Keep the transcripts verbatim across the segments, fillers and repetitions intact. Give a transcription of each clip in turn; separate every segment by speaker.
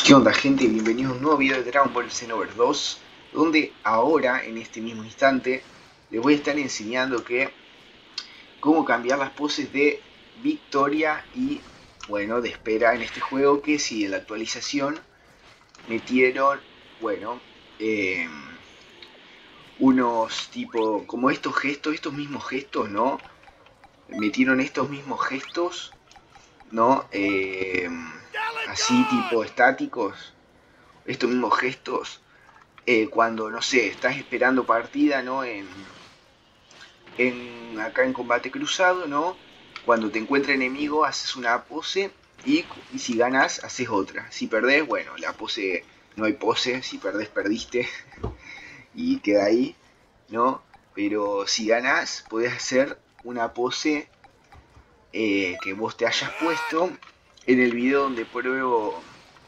Speaker 1: ¿Qué onda, gente? Bienvenidos a un nuevo video de Dragon Ball Xenoverse dos, donde ahora, en este mismo instante, les voy a estar enseñando que cómo cambiar las poses de victoria y, bueno, de espera en este juego, que si en la actualización metieron, bueno, eh, unos tipo, como estos gestos, estos mismos gestos, ¿no? Metieron estos mismos gestos, ¿no? Eh, así tipo estáticos, estos mismos gestos eh, cuando, no sé, estás esperando partida, ¿no? En, en acá en combate cruzado, ¿no? Cuando te encuentra enemigo, haces una pose y, y si ganas, haces otra. Si perdés, bueno, la pose, no hay pose, si perdés, perdiste y queda ahí, ¿no? Pero si ganas, podés hacer una pose eh, que vos te hayas puesto. En el video donde pruebo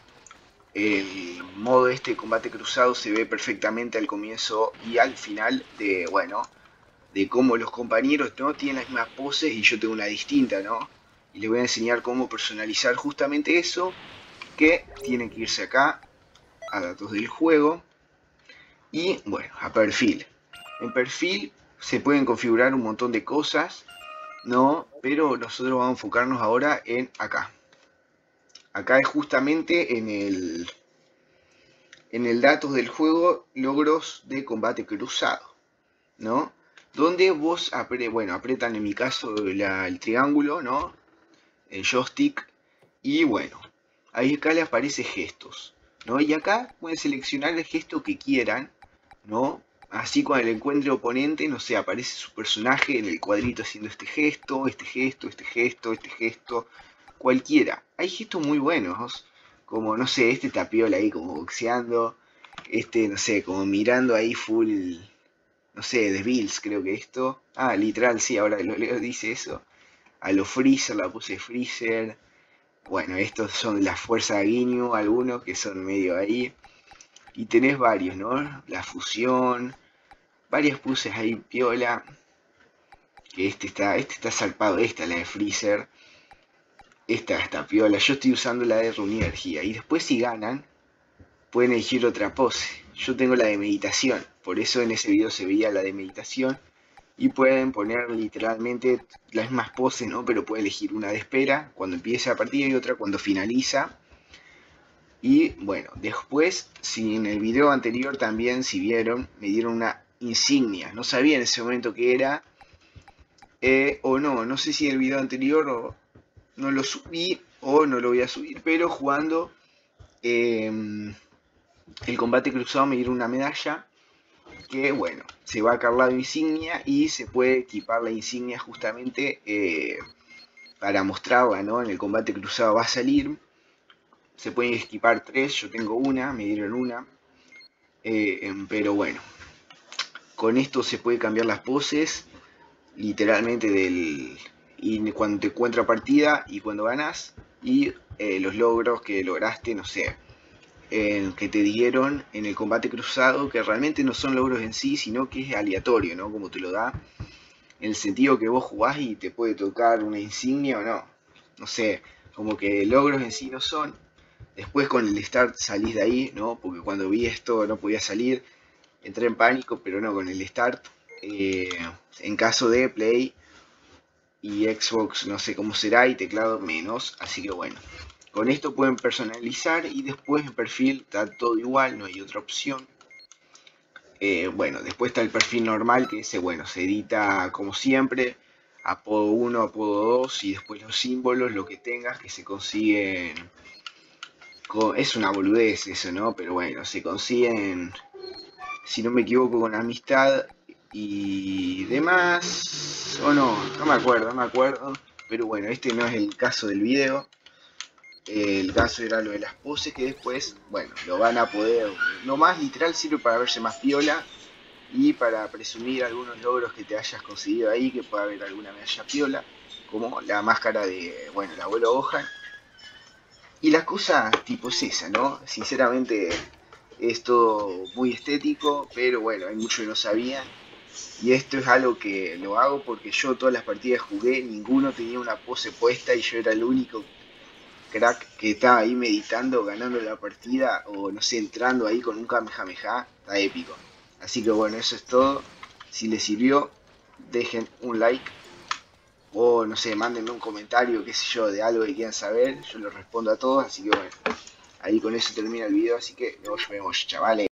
Speaker 1: el modo este de combate cruzado se ve perfectamente al comienzo y al final de, bueno, de cómo los compañeros no tienen las mismas poses y yo tengo una distinta, ¿no? Y les voy a enseñar cómo personalizar justamente eso, que tienen que irse acá a datos del juego y, bueno, a perfil. En perfil se pueden configurar un montón de cosas, ¿no? Pero nosotros vamos a enfocarnos ahora en acá. Acá es justamente en el en el datos del juego logros de combate cruzado, ¿no? Donde vos apre bueno, apretan en mi caso la, el triángulo, ¿no? El joystick y bueno, ahí acá le aparece gestos, ¿no? Y acá pueden seleccionar el gesto que quieran, ¿no? Así cuando el encuentre oponente, no sé, aparece su personaje en el cuadrito haciendo este gesto, este gesto, este gesto, este gesto, cualquiera. Hay gestos muy buenos, como, no sé, este tapiola ahí como boxeando, este, no sé, como mirando ahí full, no sé, de Bills creo que esto. Ah, literal, sí, ahora lo leo, dice eso. A lo Freezer, la puse Freezer. Bueno, estos son de la fuerza de Ginyu, algunos que son medio ahí. Y tenés varios, ¿no? La fusión, varias poses ahí piola. Que este está, este está zarpado, esta la de Freezer. Esta está piola. Yo estoy usando la de reunir energía. Y después si ganan, pueden elegir otra pose. Yo tengo la de meditación. Por eso en ese video se veía la de meditación. Y pueden poner literalmente las mismas poses, ¿no? Pero pueden elegir una de espera cuando empieza la partida y otra cuando finaliza. Y bueno, después, si en el video anterior también, si vieron, me dieron una insignia. No sabía en ese momento qué era. Eh, o no, no sé si en el video anterior o no lo subí o no lo voy a subir. Pero jugando eh, el combate cruzado me dieron una medalla. Que bueno, se va a cargar la insignia y se puede equipar la insignia justamente eh, para mostrarla, ¿no? En el combate cruzado va a salir. Se pueden equipar tres, yo tengo una, me dieron una. Eh, pero bueno, con esto se puede cambiar las poses, literalmente del y cuando te encuentra partida y cuando ganas. Y eh, los logros que lograste, no sé, eh, que te dieron en el combate cruzado, que realmente no son logros en sí, sino que es aleatorio, ¿no? Como te lo da, en el sentido que vos jugás y te puede tocar una insignia o no. No sé, como que logros en sí no son. Después con el start salís de ahí, ¿no? Porque cuando vi esto no podía salir. Entré en pánico, pero no, con el start. Eh, en caso de Play y Xbox no sé cómo será y teclado menos. Así que bueno, con esto pueden personalizar y después en perfil está todo igual, no hay otra opción. Eh, bueno, después está el perfil normal que ese, bueno, se edita como siempre, apodo uno, apodo dos y después los símbolos, lo que tengas que se consiguen. Con, es una boludez eso, ¿no? Pero bueno, se consiguen, si no me equivoco, con amistad y demás. O no, no me acuerdo, no me acuerdo. Pero bueno, este no es el caso del video. El caso era lo de las poses que después, bueno, lo van a poder. Lo más literal sirve para verse más piola y para presumir algunos logros que te hayas conseguido ahí, que pueda haber alguna medalla piola, como la máscara de, bueno, el abuelo Gohan. Y la cosa tipo es esa, ¿no? Sinceramente es todo muy estético, pero bueno, hay muchos que no sabían. Y esto es algo que lo hago porque yo todas las partidas jugué, ninguno tenía una pose puesta y yo era el único crack que está ahí meditando, ganando la partida, o no sé, entrando ahí con un Kamehameha, está épico. Así que bueno, eso es todo. Si les sirvió, dejen un like, o no sé, mándenme un comentario, qué sé yo, de algo que quieran saber. Yo lo respondo a todos, así que bueno, ahí con eso termina el video, así que nos vemos, chavales.